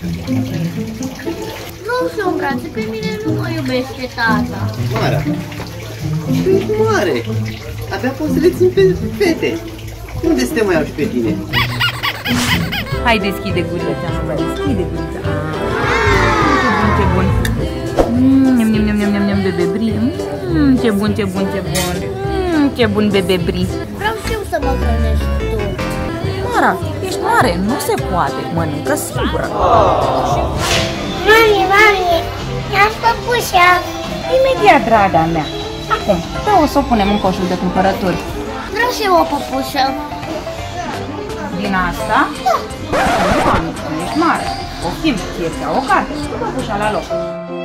Nu știu, frate, pe mine nu mă iubește tata. Mara, tu ești mare. Abia poți să le țin pe fete. Unde să te mai iau și pe tine? Hai, deschide gurița, mama, deschide gurița. Ce bun, ce bun. Bebe Bri. Ce bun, ce bun, ce bun. Ce bun, Bebe Bri. Vreau și eu să mă hrănești tu. Mara, ești mare, nu se poate. Mănâncă singură. Mami, ia-ți păpușa. Imediat, draga mea. Acum, da, o să o punem în coșul de cumpărături. Vreau și eu o păpușă. Din asta? Da. Nu ești mare. O schimb, ție-ți iau o carte. Cu păpușa la loc.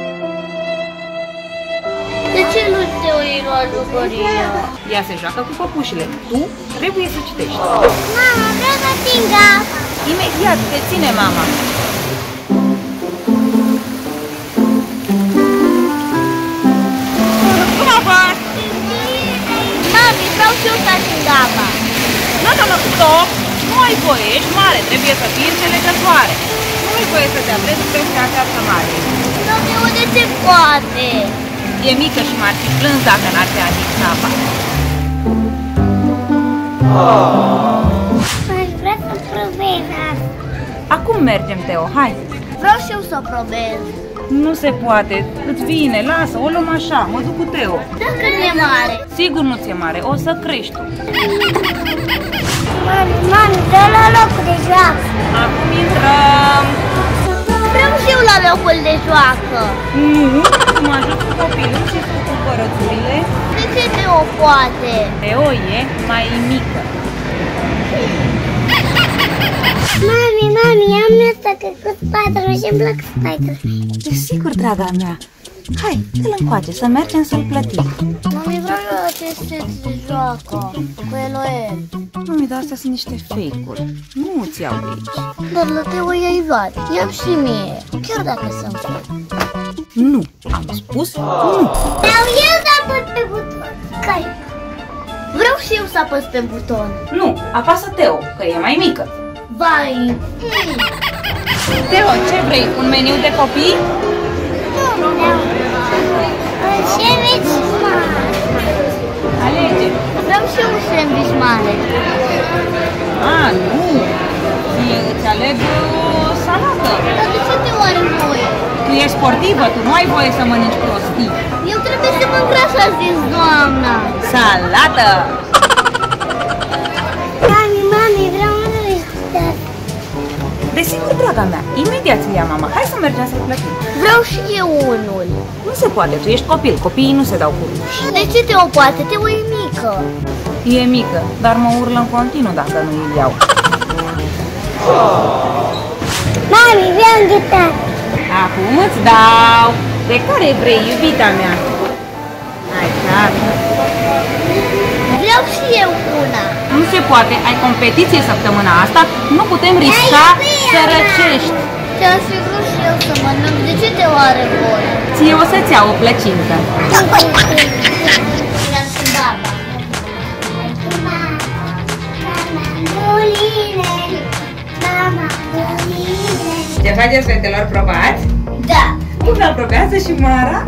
De ce nu te uiți la jucărie? Ea se joacă cu păpușile. Tu trebuie să citești. Mama, vreau să ating apa. Imediat, te ține mama. Mami, vreau și eu să ating apa. Nu, stop! Nu ai voie, ești mare, trebuie să fii înțelegătoare. Nu ai voie să te apleci peste această mare. Doamne, unde se poate? E mică și m-ar fi plâns dacă n-ar fi atins apa. Aș vrea să probez asta. Acum mergem, Teo, hai! Vreau și eu să probez. Nu se poate, îți vine, lasă, o luăm așa, mă duc cu Teo. Dacă nu e mare. Sigur nu ți-e mare, o să crești tu. Mami, dă la locul de joacă. Acum intrăm. Vreau și eu la locul de joacă. Nu, mă ajut cu copilul și cu cumpărăturile. De ce Teo poate? Teo e mai mică. Mami, am asta că cu Spider-Man și îmi plac Spider-Man. Desigur, draga mea. Hai, dă-l încoace, să mergem să-l plătim. Mami, vreau la acest set de joacă cu Eloel. Mami, dar astea sunt niște fake-uri. Nu ți iau de aici. Dar la Teo i-ai luat. Ia-mi și mie, chiar dacă sunt fake. Nu, am spus nu. Vreau eu să apăs pe buton. Care? Vreau și eu să apăs pe buton. Nu, apasă Teo, că e mai mică. Vai! Teo, ce vrei? Un meniu de copii? Nu vreau. Un sandwich mare. Alege. Vreau și eu un sandwich mare. Nu. Îți aleg o salată. Dar de ce te oare voie? Tu ești sportivă, tu nu ai voie să mănânci prostii. Eu trebuie să mă îngraș, a zis doamna. Salată! Mami, vreau un rezidat. Desigur, draga mea, imediat ți-l ia mama. Hai să mergem să-l plătim. Vreau și eu unul. Nu se poate, tu ești copil, copiii nu se dau cu ruși. De ce Teo poate? Teo e mică. E mică, dar mă urlă în continuu dacă nu îl iau. Mami, vreau ghitară. Acum îți dau. De care vrei, iubita mea? Hai, tată. Vreau și eu una. Nu se poate, ai competiție săptămâna asta, nu putem risca să răcești. Te-aș fi vrut și eu să mănânc. De ce Teo are voie? Ție o să-ți iau o plăcintă. Ce faceți, fetelor, probați? Da. Cum aprobează și Mara?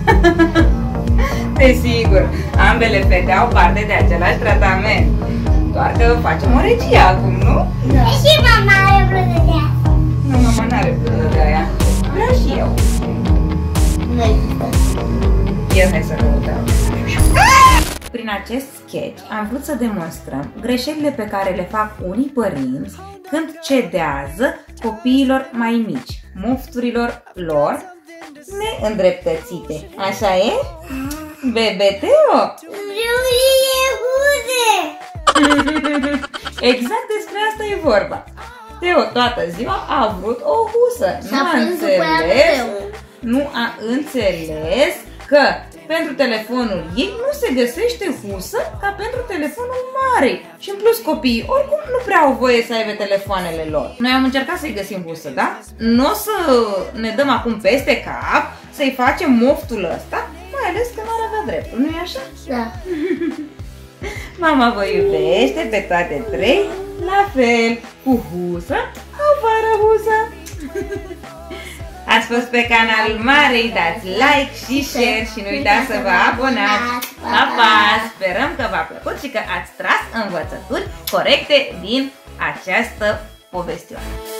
Desigur, ambele fete au parte de același tratament. Doar că facem o regie acum, nu? Da. Și mama are bluză de aia. Nu, mama n-are bluză de aia. Vreau și eu. Nu există. Ia hai să căutăm. Prin acest sketch am vrut să demonstrăm greșelile pe care le fac unii părinți când cedează copiilor mai mici, mofturilor lor neîndreptățite. Așa e? Bebe Teo? Vreau și huze. Exact despre asta e vorba. Teo toată ziua a vrut o husă. Nu a înțeles că pentru telefonul ei nu se găsește husă ca pentru telefonul mare. Și în plus copiii oricum nu prea au voie să aibă telefoanele lor. Noi am încercat să-i găsim husă, da? Nu o să ne dăm acum peste cap să-i facem moftul ăsta, mai ales că n-ar avea dreptul, nu-i așa? Da. Mama vă iubește pe toate trei, la fel, cu husă, sau fără husă. Ați fost pe canalul Marei, dați like și share și nu uitați să vă abonați. Pa, pa! Sperăm că v-a plăcut și că ați tras învățături corecte din această povestioară.